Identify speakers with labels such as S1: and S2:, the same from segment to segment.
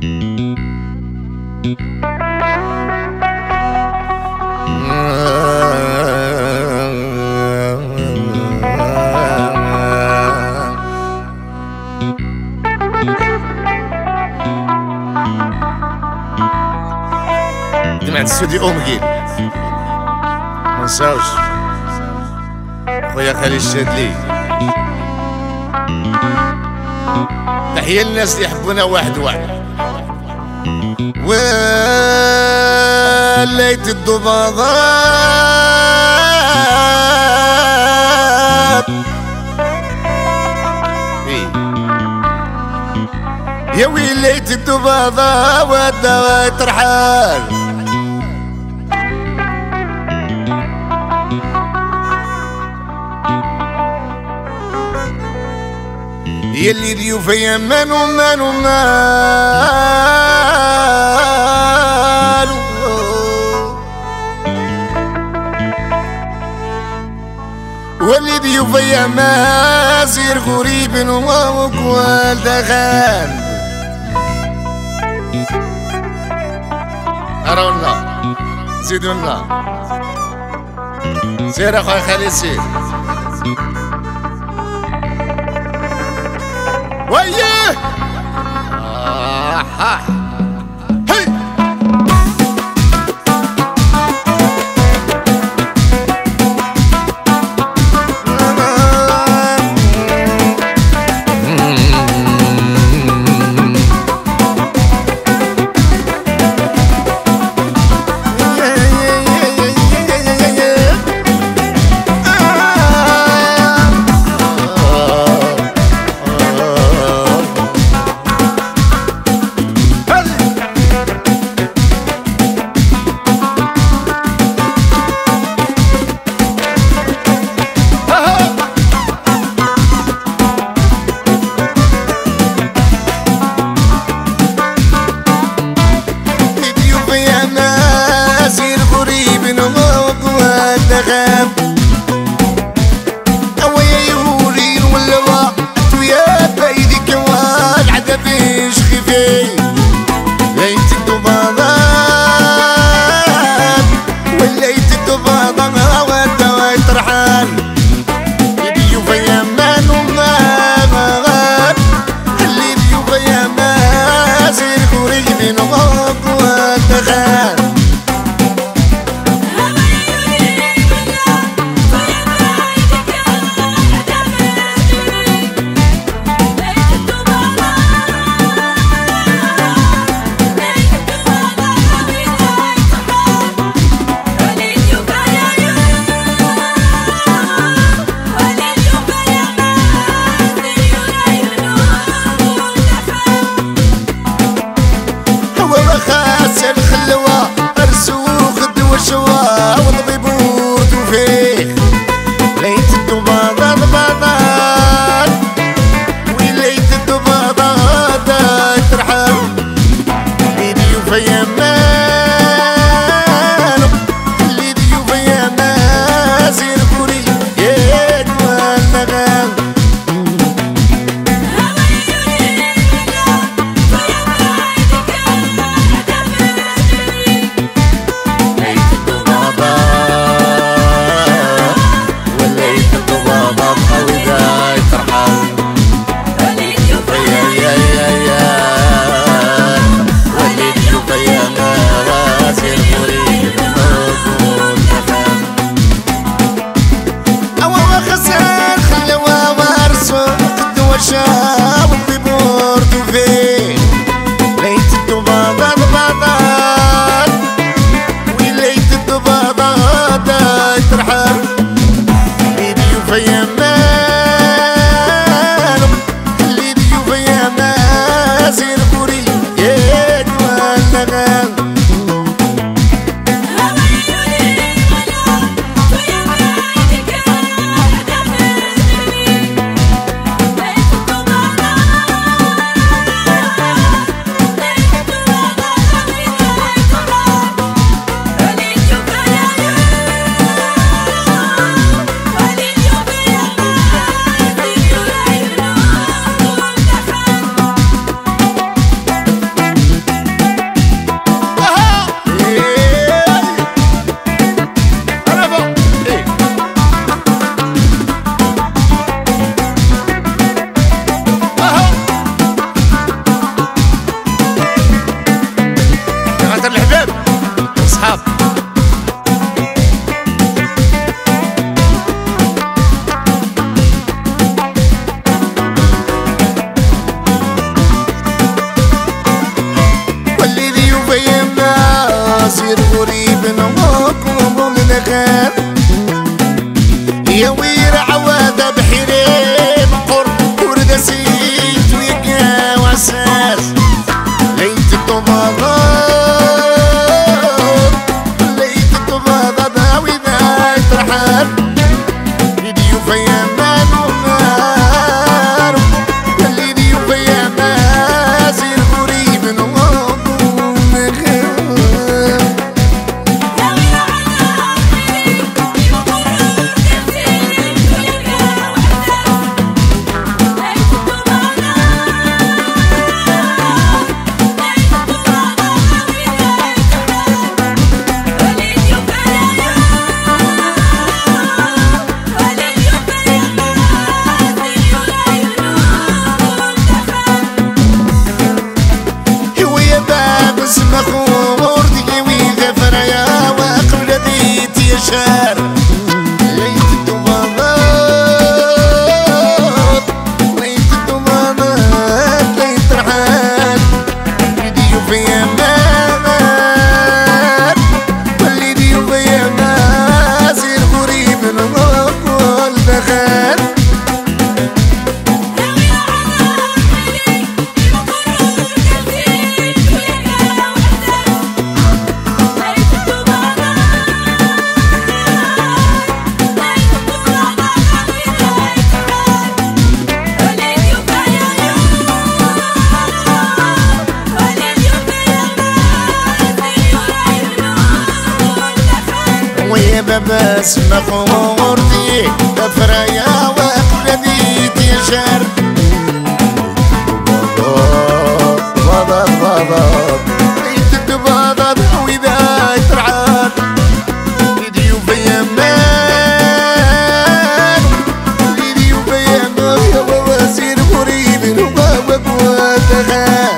S1: جماعة السودي أومقيل منساوش خويا خالي الشادلي. تحية للناس اللي يحبونا واحد واحد. وليت الضباضات يا ويليت الضباضة والدواء ترحال. يلي ضيوفي مانو مانو مالو واللي ضيوفي مازير غريب وقوال دخان. أرونا زيدونا سير أخوي خالي سير ويه هي غازي الغريب نوقف من غير يا وير عوادة بحريم قرب ورد سيت ويقا وعساس ليت الطباغات ليت الطباغات وإذا يترحل يديو فيا مالو نار اللي ديو فيا مازي الغريب نوقف من غير مخور دقيوي غفريا وقبل ذيت يشار ليت الضبابات ليت الضبابات ليت رحال يديو فيا مات واللي يديو فيا مازي الغريب نقول دخل ويا بس مخورتي دفريا وقلبي تيشر بابا بابا ليت الدبابة وإذا يترعاد يديو فيا مان يديو فيا مان يا وزير غريب وبابا واتخان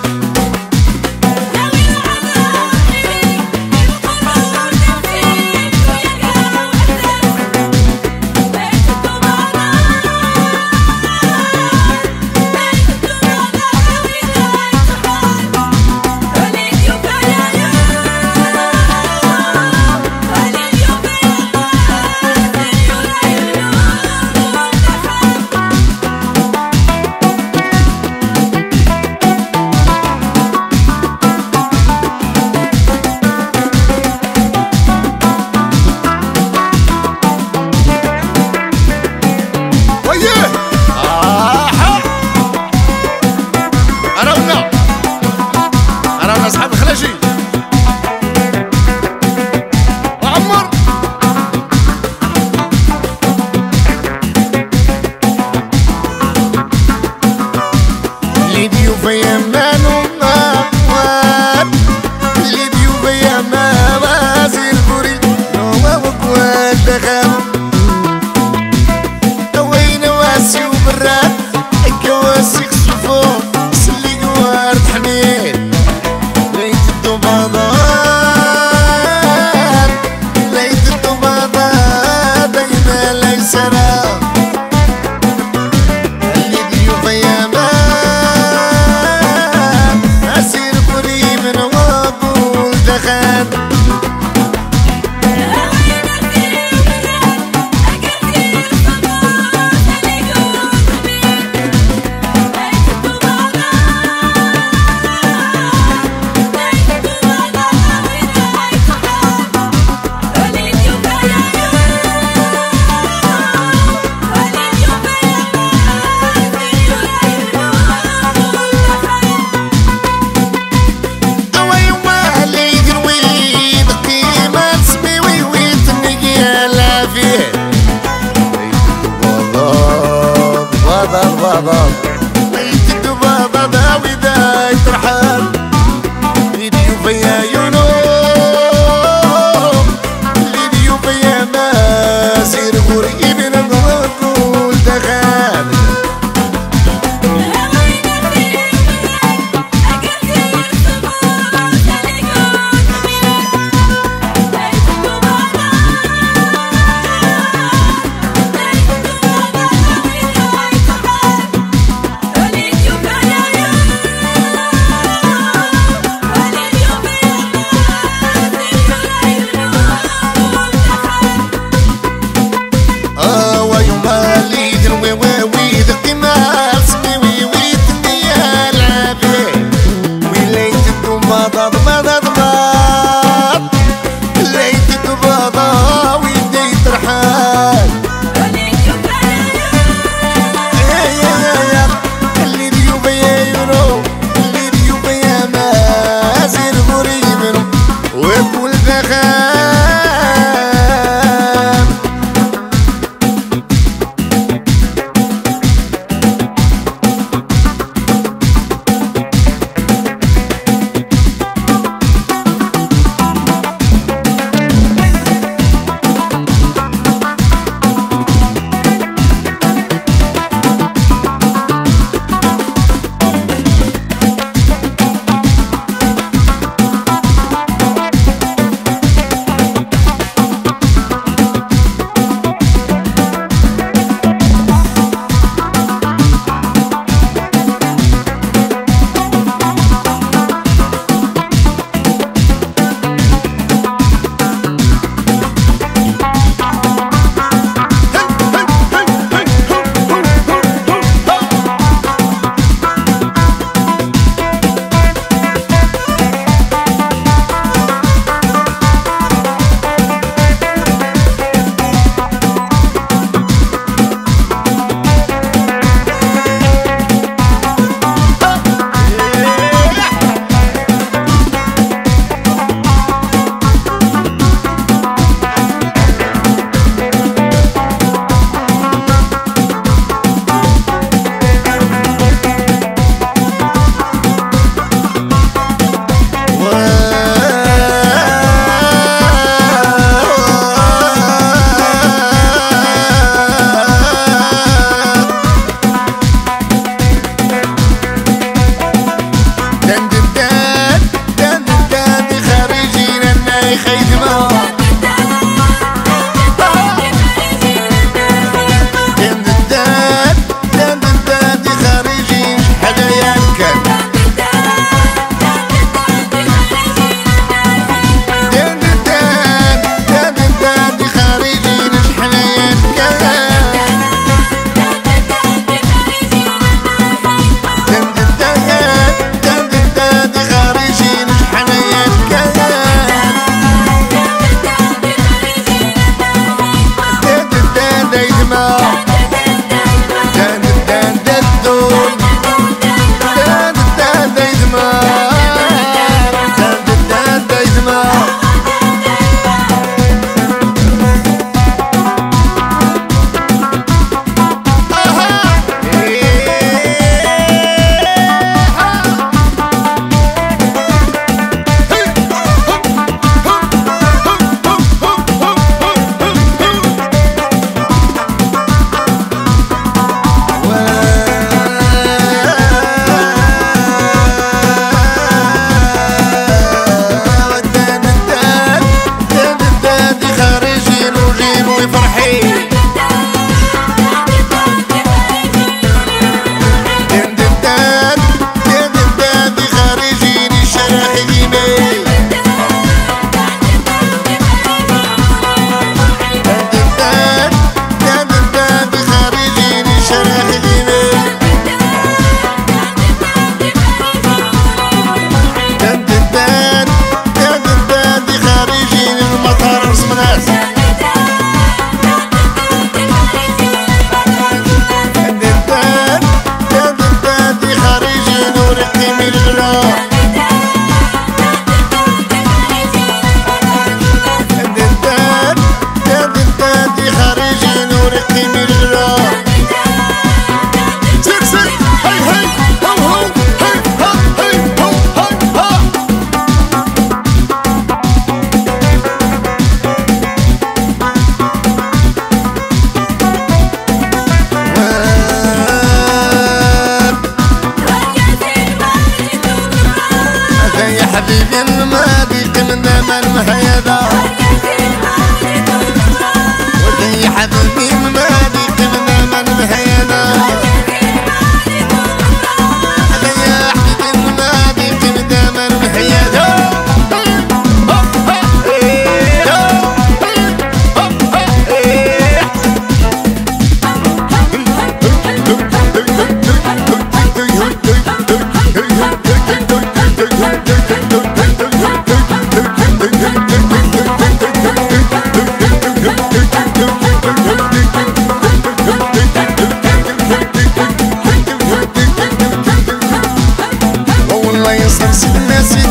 S1: أصحاب الخلاشي وعمر اللي ديو فيا مانو نوار اللي ديو فيا ما وازي البوري نوما وقوات دخل وين واسي وبراد الكواسي خصوفو سلي قوار تحميل ليت الضبابات ليت الضبابات دايما ليس راه اللي ديو فيا مان حبيبي الماضي من دائما محيدا يا حبيبي الماضي من دائما محيدا يا حبيبي الماضي من دائما محيدا والله يصير الناس